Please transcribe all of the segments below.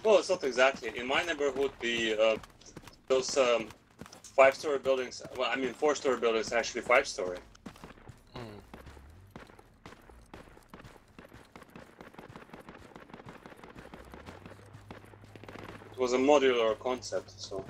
Well, it's not exactly. In my neighborhood, those 5-story buildings. Well, I mean 4-story buildings actually 5-story. It was a modular concept, so.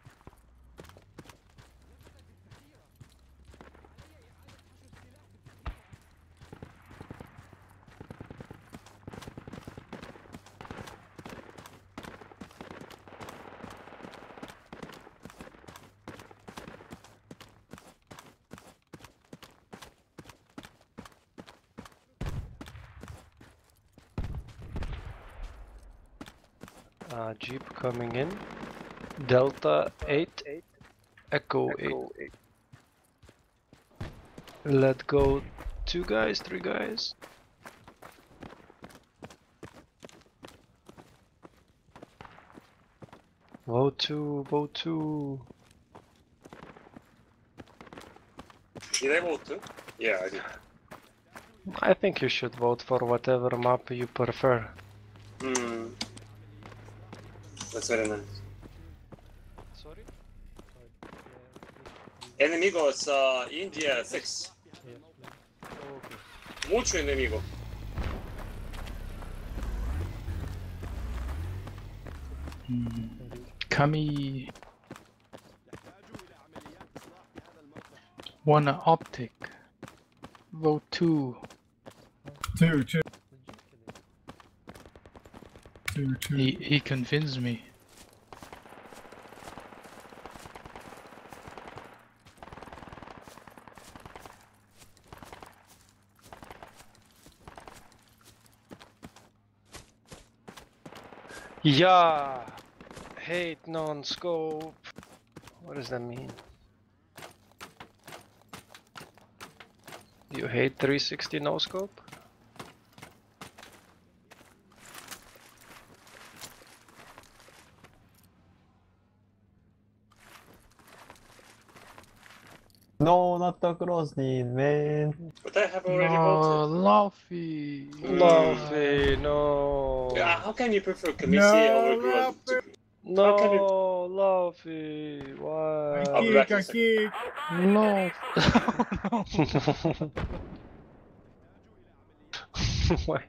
Jeep coming in. Delta 8, Echo 8. Let go 2 guys, 3 guys. Vote 2, vote 2. Did I vote too? Yeah, I did. I think you should vote for whatever map you prefer. Hmm. That's very nice. Sorry? Enemigos, India 6. Yes, okay. Mucho enemigo. Kami. One optic. Vote 2. 2. He convinced me. Yeah! Hate non-scope. What does that mean? You hate 360 no-scope? No, not the Grozny, man. But I have already No, voted. Luffy. Luffy, no. Yeah, how can you prefer Kamisi over Grozny? How can you... No, Luffy, why? I'll be back in a second. Kick. No. Why?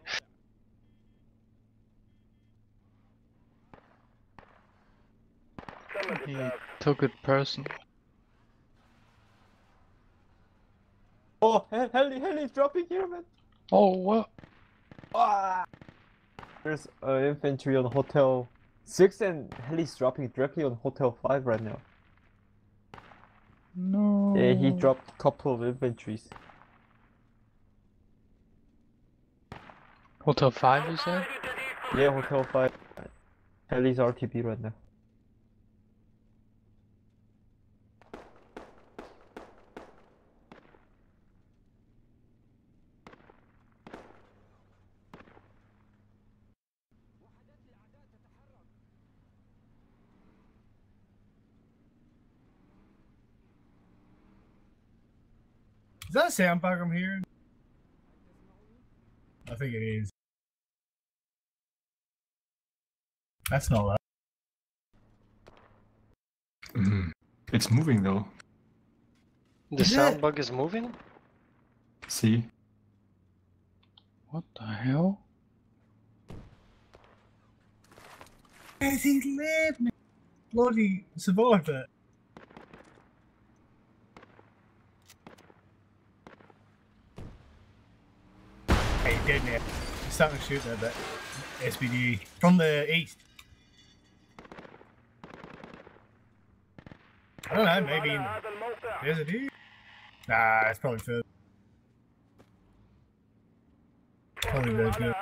He took it personal. Oh, heli dropping here, man. Oh, what? Ah! There's infantry on Hotel 6 and heli's dropping directly on Hotel 5 right now. No. Yeah, he dropped a couple of infantries. Hotel 5, you said? Yeah, Hotel 5. Heli's RTB right now. Is that a soundbug I'm hearing? I think it is. That's not loud. It's moving though. The sound bug is moving? See? What the hell? He lived, man. Bloody survived it. Hey, he's dead now. He's starting to shoot at that SPD from the east. I don't know, maybe in there's a dude. Nah, it's probably further. Probably very good.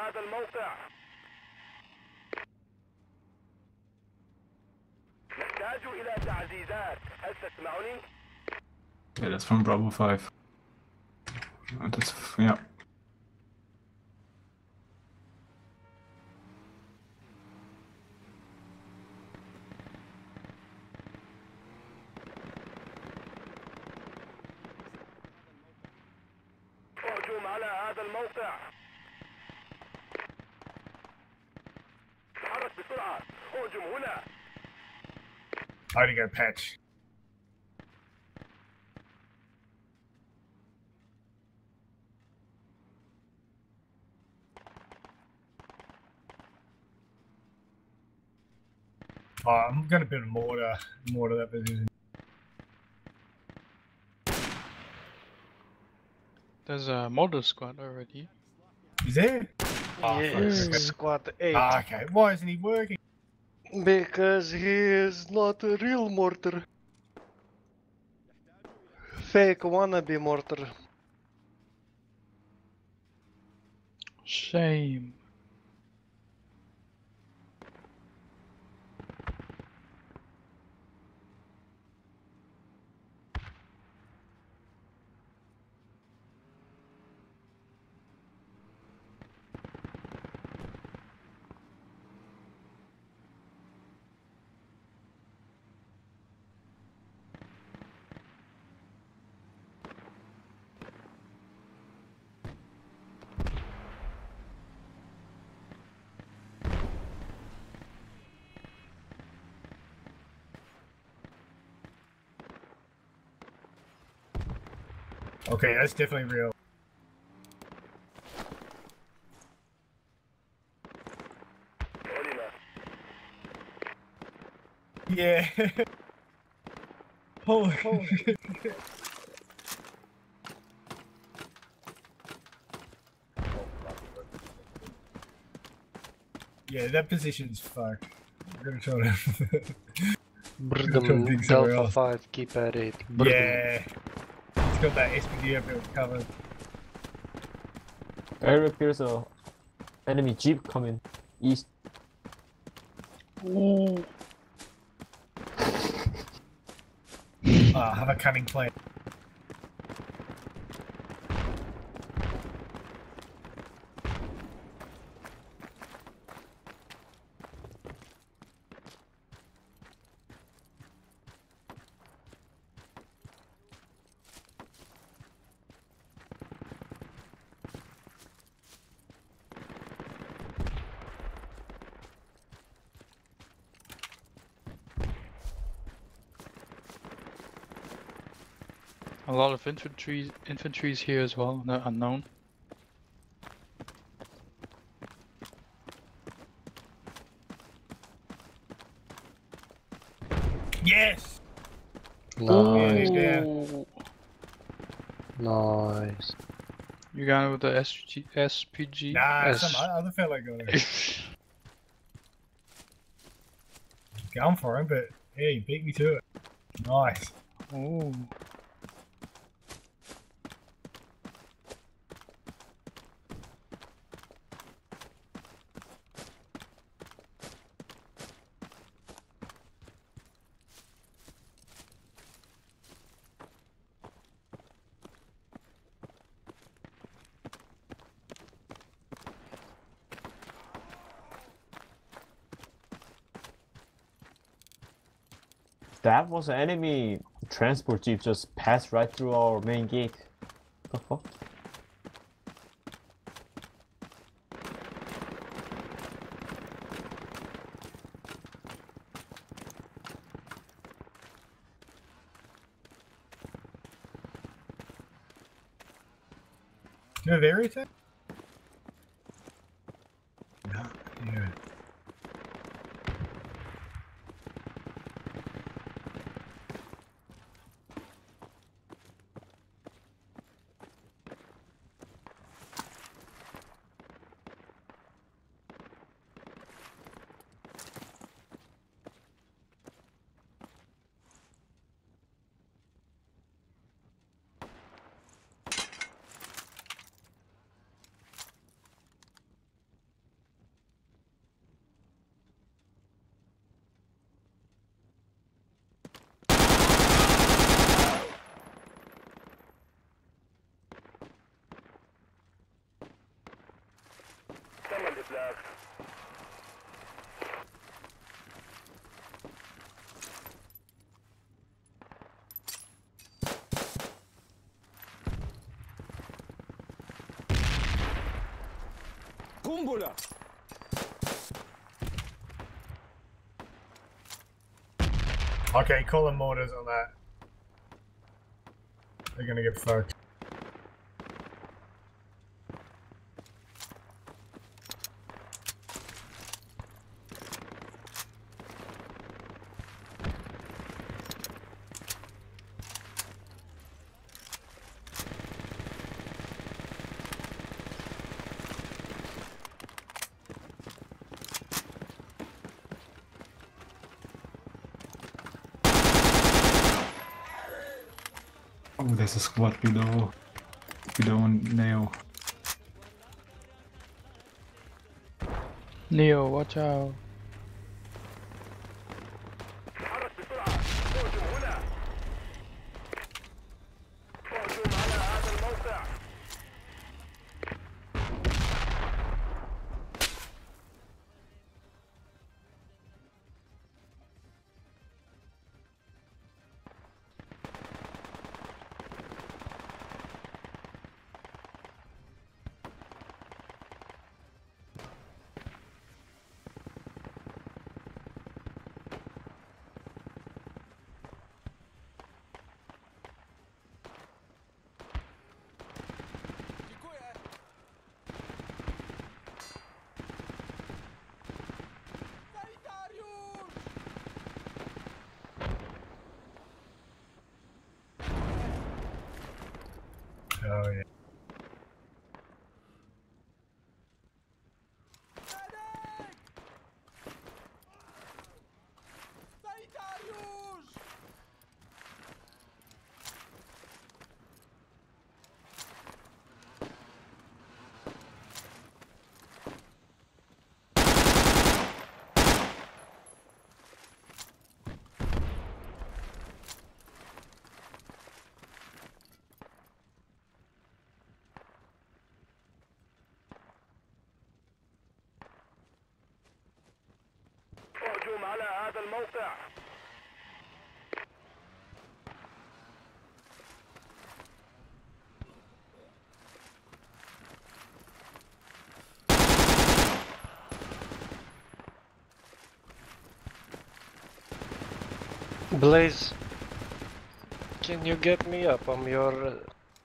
Yeah, that's from Bravo 5. That's, yeah. I gotta go patch. Oh, I'm gonna build a mortar that position. There's a mortar squad already. Is there? Oh, Yes, fuck. squad 8. Ah, okay. Why isn't he working? Because he is not a real mortar. Fake wannabe mortar. Shame. Okay, that's definitely real. Yeah. Holy shit. Yeah, that position's fucked. I'm gonna try to. Burdom dig somewhere Delta else. 5, keep at it. Yeah. It's got that SPD up there covered. Eric, there's a enemy jeep coming east. Ooh. Ah, have a cunning plan. A lot of infantry's here as well, no, unknown. Yes! Nice, Yeah. Ooh. nice. You got with the SPG? Nah, Yes. some other fella got it. Going for him, but yeah, he beat me to it. Nice. Ooh. That was an enemy transport jeep just passed right through our main gate. The fuck? Do you have area attack? No. Yeah. Okay, call them mortars on that. They're gonna get fucked. Oh, there's a squad below. Below Neo. Neo, watch out. Oh yeah. اهجم على هذا الموقع. Blaze, can you get me up on your...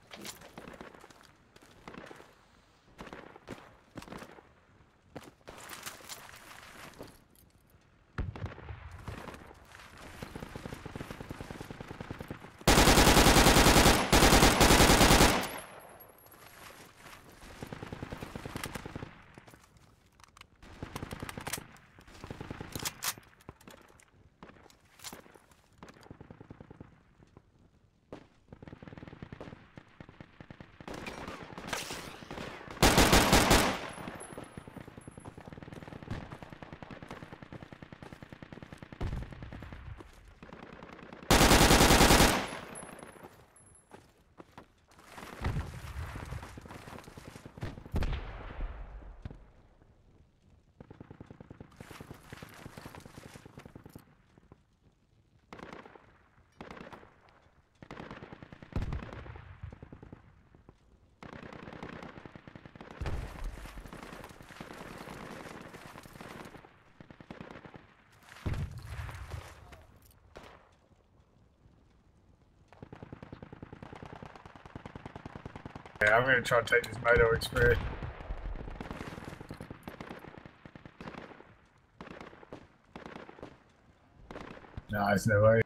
Yeah, I'm gonna try and take this moto express. No, there's no way.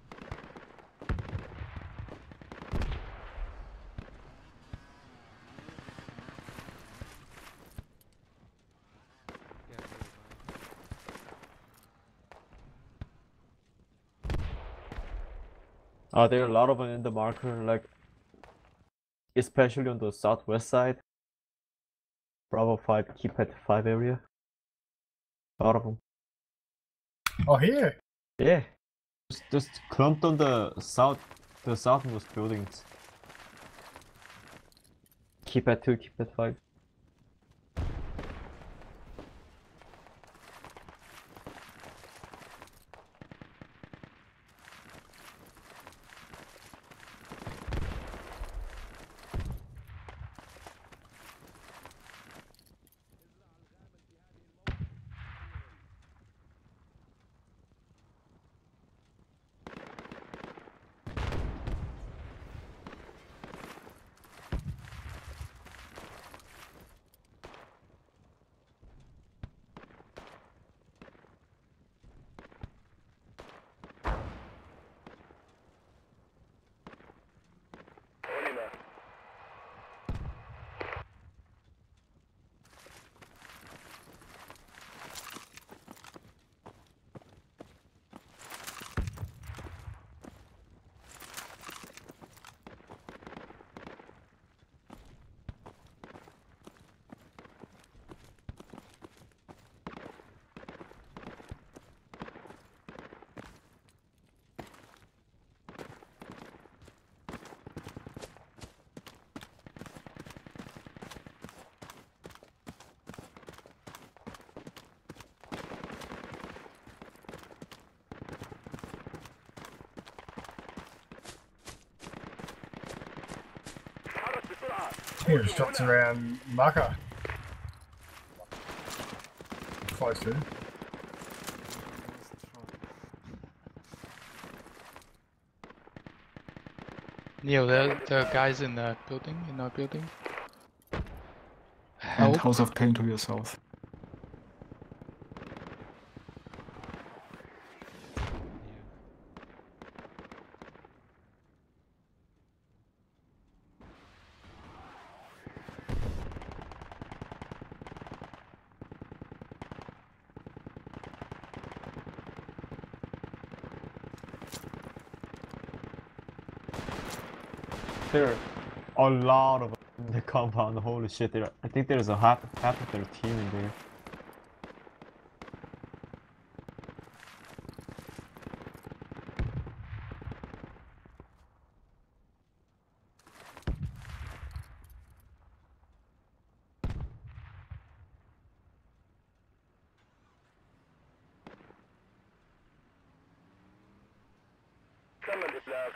There are a lot of them in the marker, like especially on the southwest side. Bravo 5, keep at 5 area. A lot of them. Oh, here. Yeah. Just clumped on the southmost buildings. Keep at 2, keep at 5. think it just drops around Maka. Close to. Neo, there are guys in that building, in our building. And Help. House of Pain to your south. There are a lot of them in the compound. Holy shit! I think there's a half of their team in there. كمل إطلاق.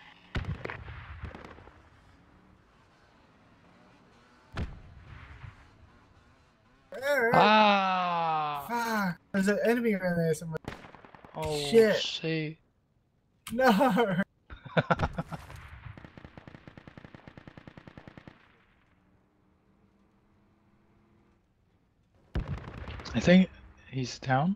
Ah! Fuck! There's an enemy around there somewhere. Oh Shit. shit. No! I think he's down.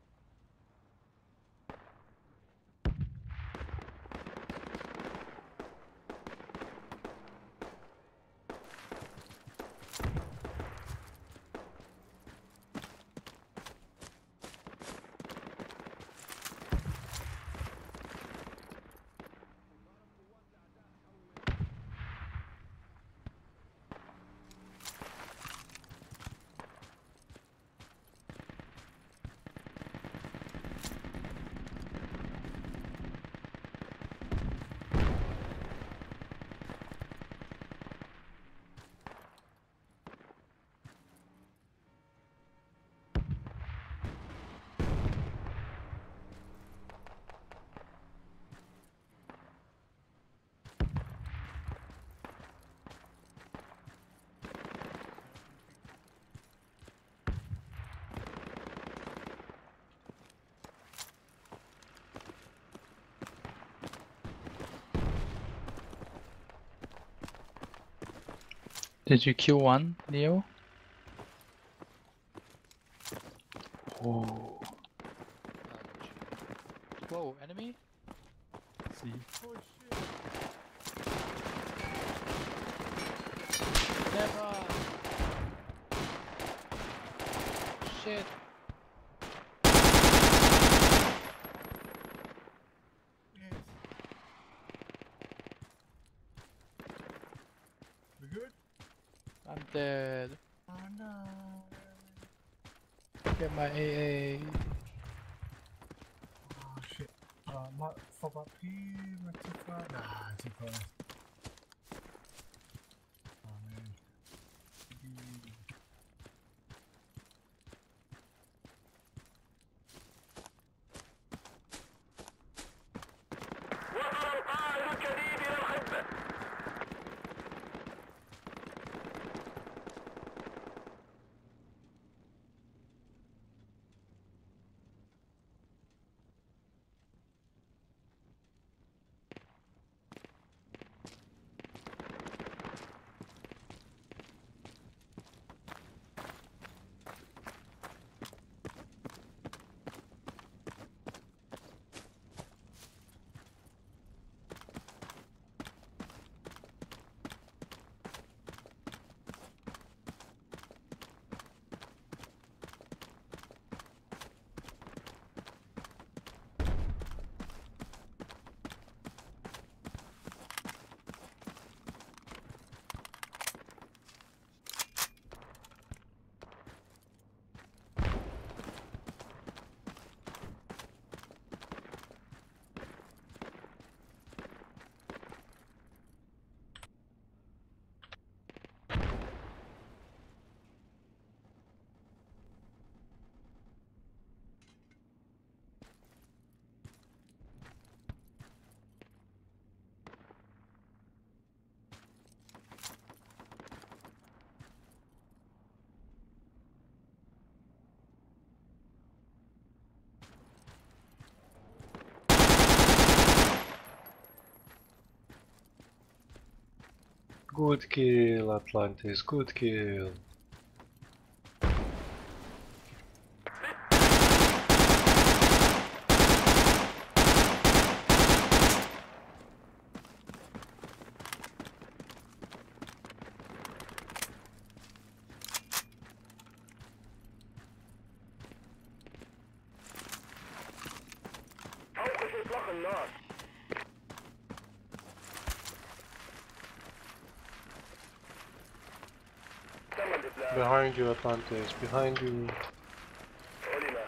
Did you kill one, Neo? Oh. Whoa, enemy? See. Never! Shit! We good? I'm dead. Oh no. Get my AA. Oh shit. Might fob up here. Am I too far? Nah, too close. Oh man. وصل القائد الجديد إلى الخدمة. Good kill, Atlantis, good kill. أوقف إطلاق النار. تم الإبلاغ. Behind you, Atlantis, behind you. علم.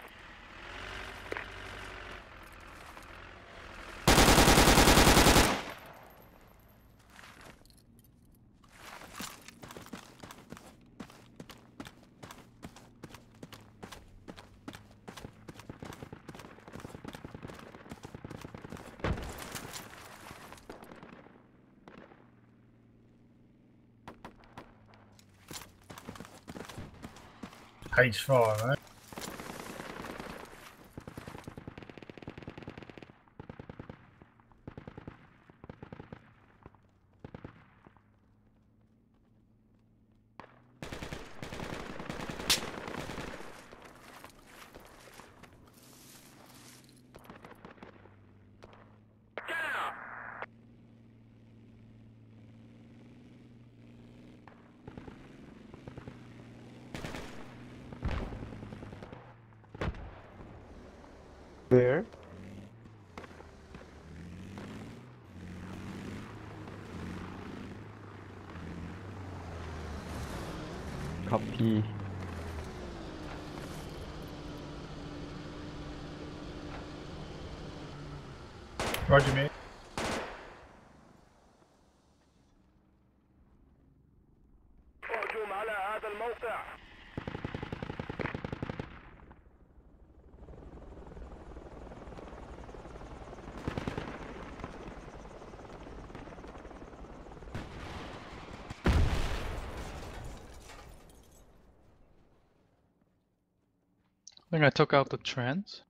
H4, right? Where? Copy. Roger, mate. اهجم على هذا الموقع. I think I took out the trends.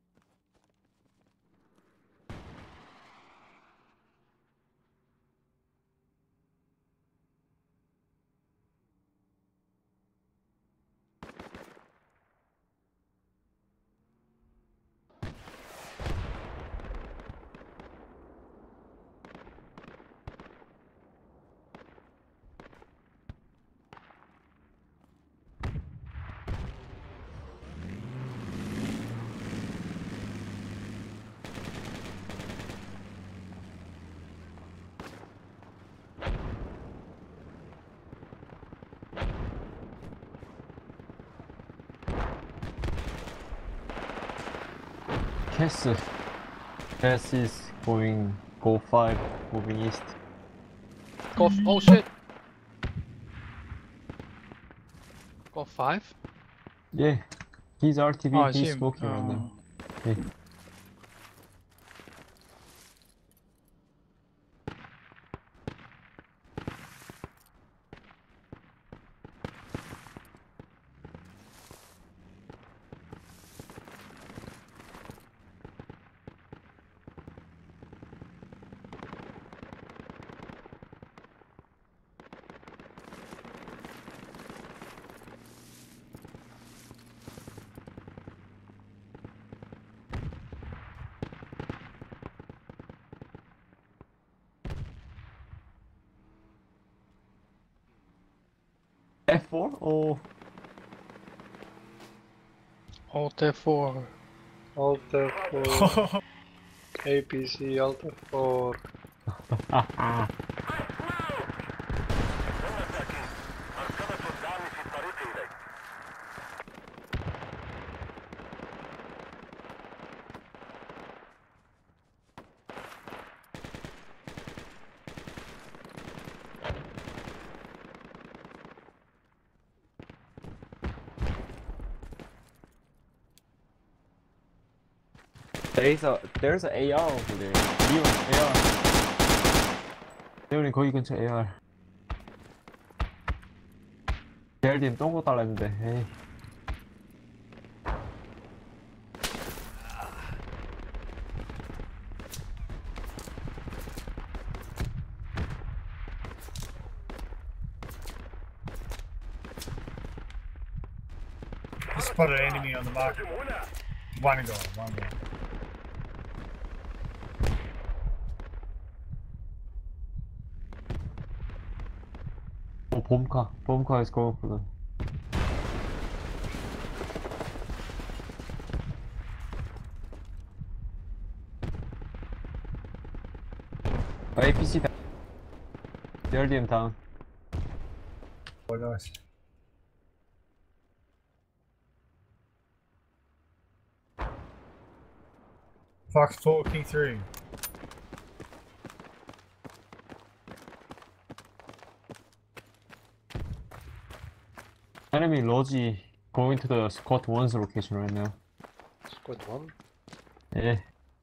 Cass is going go 5, moving east. Go oh shit! Go 5? Yeah, he's RTV, Oh, I see he's him. smoking right now. Yeah. F4 or Alt F4. Alt F4. APC, Alt F4. مركبة الدعم في الطريق إليك. there's a AR over there. Leon, AR. 레온이 거기 근처 AR. 제알딘 똥거 달라 했는데. 에이. Just spotted an enemy on the marker. هجم هنا. One goal, one goal. Bomb car is going for them. APC down. Guardian down. Oh, nice. Fox 4, key 3. Enemy Logi going to the squad 1's location right now. Squad 1. Yeah.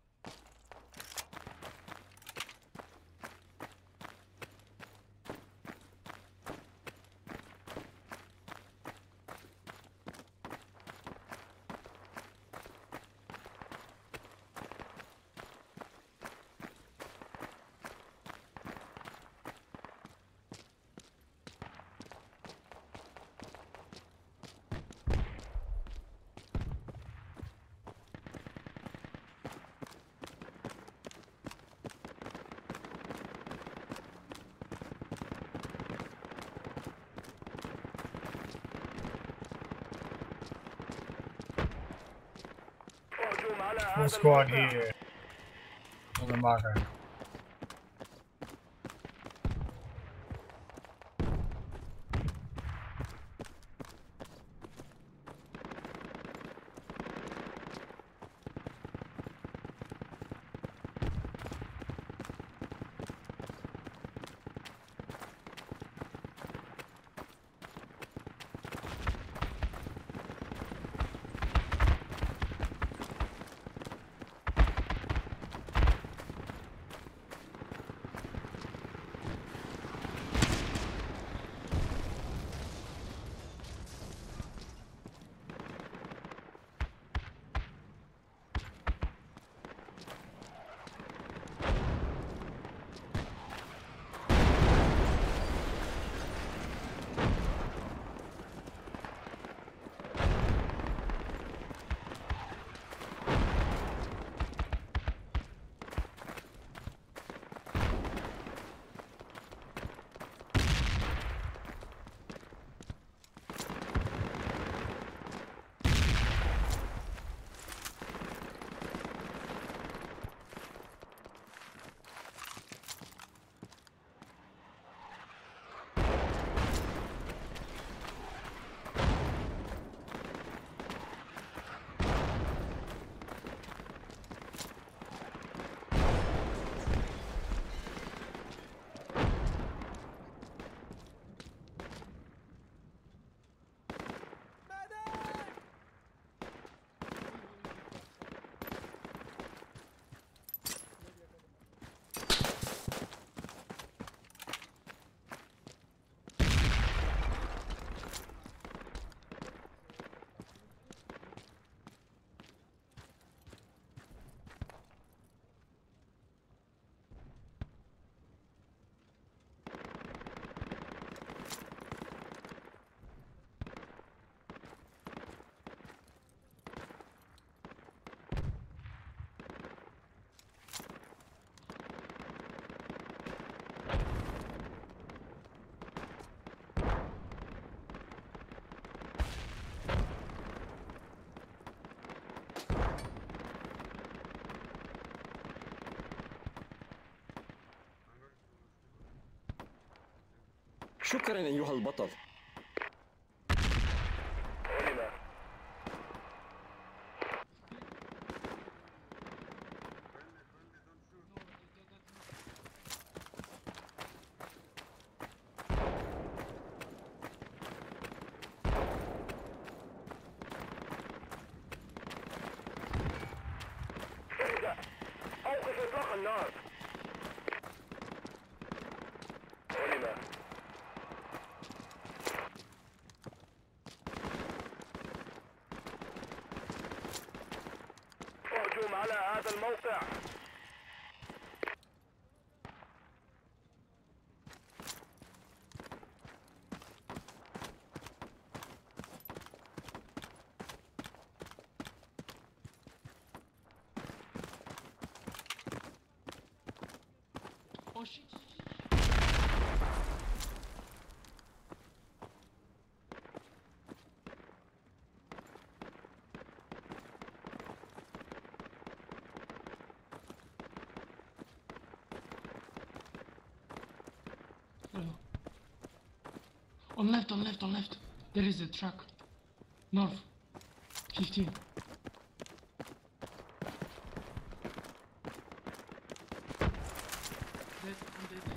اهجم على Full هذا squad الموقع. here. On the marker. شكرا أيها البطل. علم. اهدأ. أوقف إطلاق النار. علم. اهجم على هذا الموقع. On left, on left, on left. There is a truck. North. 15. Dead, I'm dead.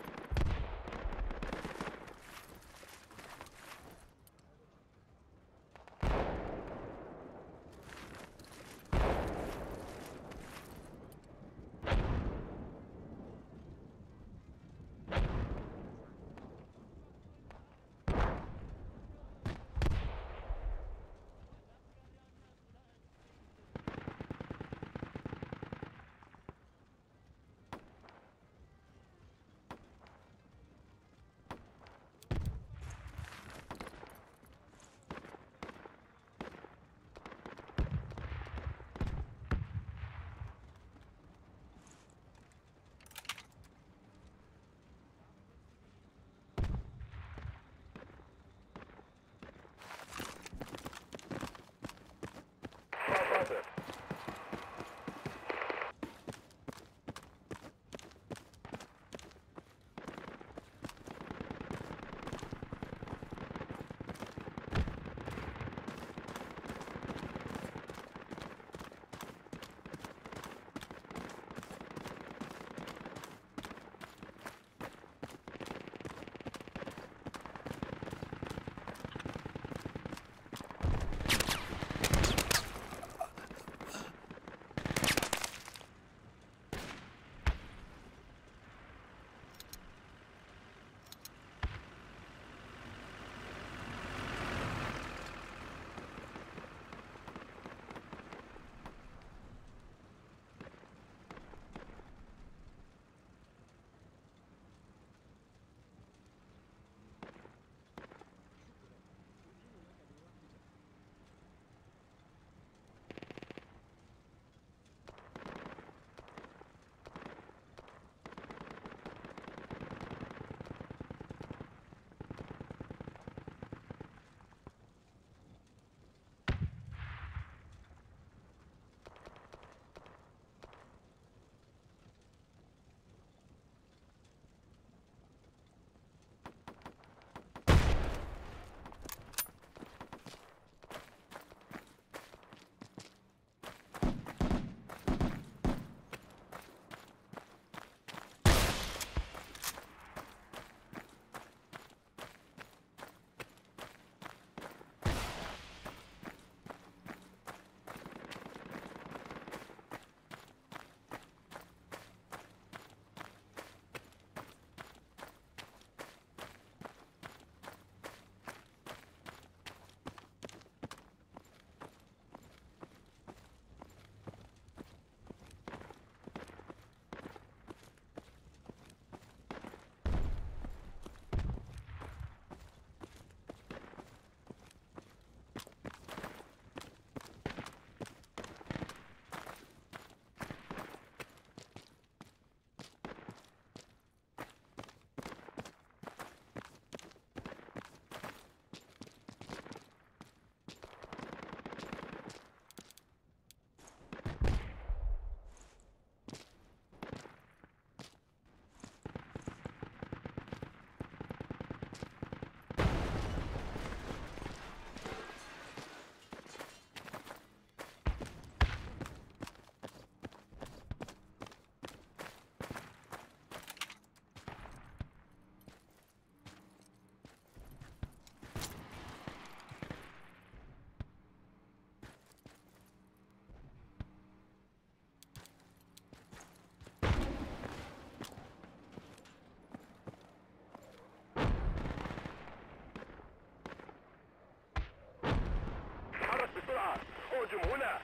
اهجم هنا.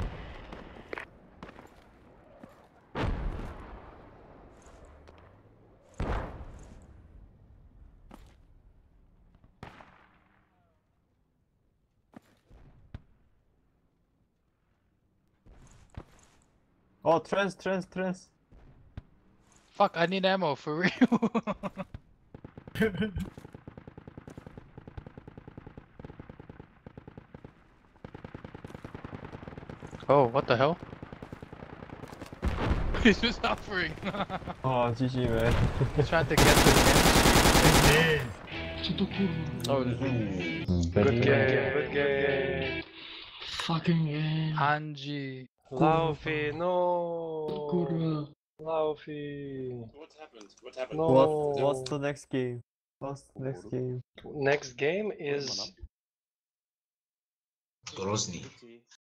Oh, trans. Fuck, I need ammo for real. Oh, what the hell? He's just suffering. Oh, GG, man. He's trying to get to the end. It is. Co to kurwa? Oh, good game, good game. Fucking game. Angie. Laufey, no. Kurwa. Laufey. What happened? What happened? No. What's the next game? What's the next game? Next game is Grozny.